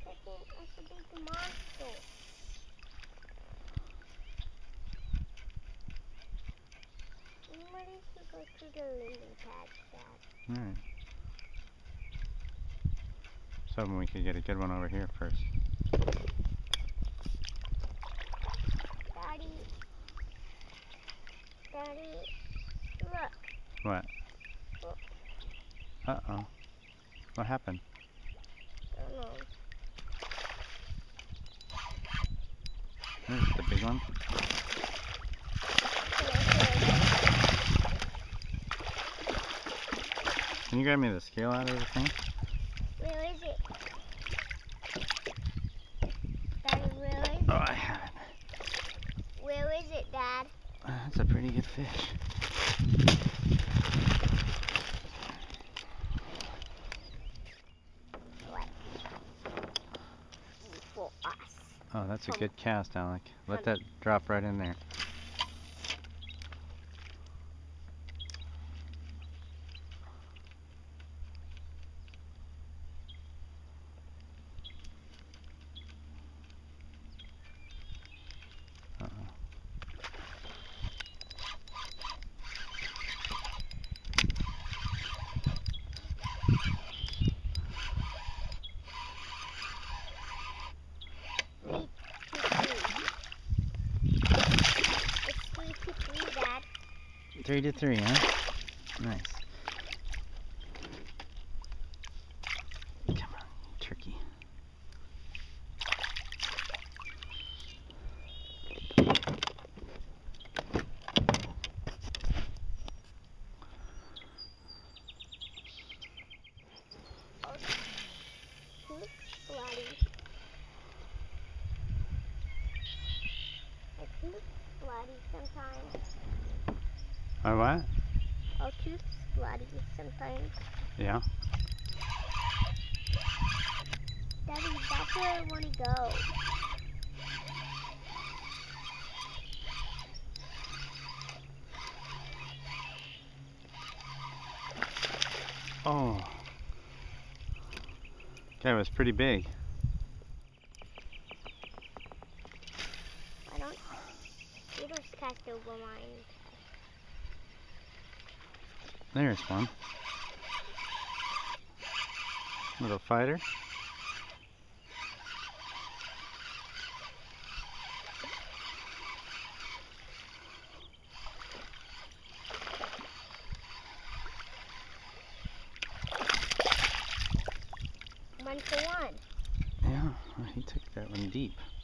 Second, it's a big monster. I'm ready to go to the lily pad, Dad. Alright. So we could get a good one over here first. Daddy, look. What? Look. Uh-oh. What happened? I don't know. There's the big one. Can you grab me the scale out of the thing? Where is it? Daddy, where is it? Oh, I have it. Where is it, Dad? That's a pretty good fish. What? For us. Oh, that's a good cast, Alec. Let that drop right in there. Uh-oh. It's 3-3, Dad. 3-3, huh? Nice. Come on, turkey. Bloody sometimes. Oh, what? Our tooth's bloody sometimes. Yeah. Daddy, that's where I want to go. Oh. That was pretty big. I don't. You just cast over mine. There's one. Little fighter. One for one. Yeah, well, he took that one deep.